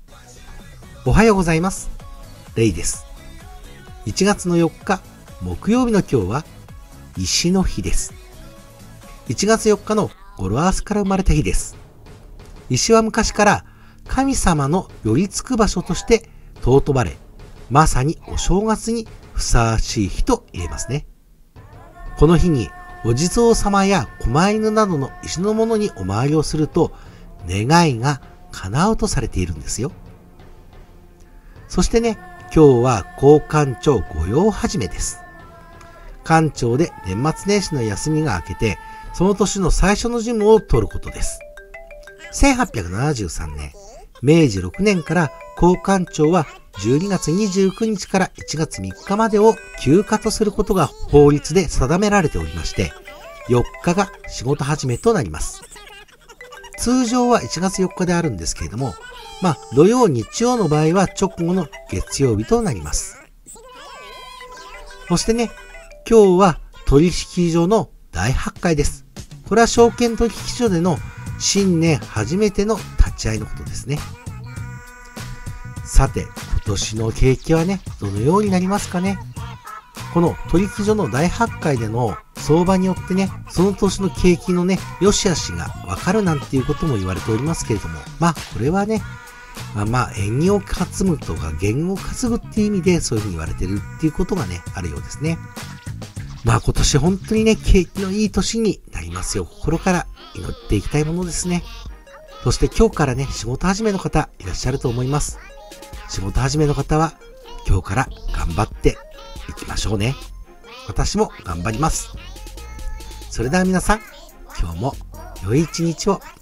おはようございます。レイです。1月の4日木曜日の今日は石の日です。1月4日の語呂合わせから生まれた日です。石は昔から神様の寄りつく場所として尊ばれ、まさにお正月にふさわしい日と言えますね。この日にお地蔵様や狛犬などの石のものにお参りをすると願いが叶うとされているんですよ。そしてね、今日は高官庁御用始めです。官庁で年末年始の休みが明けて、その年の最初の事務を取ることです。1873年、明治6年から高官庁は12月29日から1月3日までを休暇とすることが法律で定められておりまして、4日が仕事始めとなります。通常は1月4日であるんですけれども、土曜日曜の場合は直後の月曜日となります。そしてね、今日は取引所の大発会です。これは証券取引所での新年初めての立ち会いのことですね。さて、今年の景気はね、どのようになりますかね。この取引所の大発会での相場によってね、その年の景気のね、良し悪しがわかるなんていうことも言われておりますけれども、これはね、縁起を担ぐとか弦を担ぐっていう意味でそういうふうに言われてるっていうことがね、あるようですね。今年本当にね、景気のいい年になりますよ。心から祈っていきたいものですね。そして今日からね、仕事始めの方いらっしゃると思います。仕事始めの方は今日から頑張っていきましょうね。私も頑張ります。それでは皆さん、今日も良い一日を